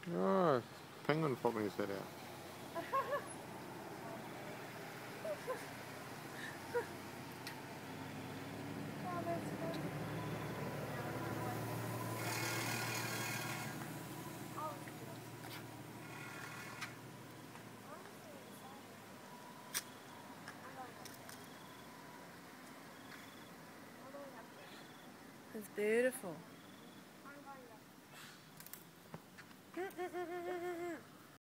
Oh, penguin popping his head out. Oh, that's funny. It's beautiful.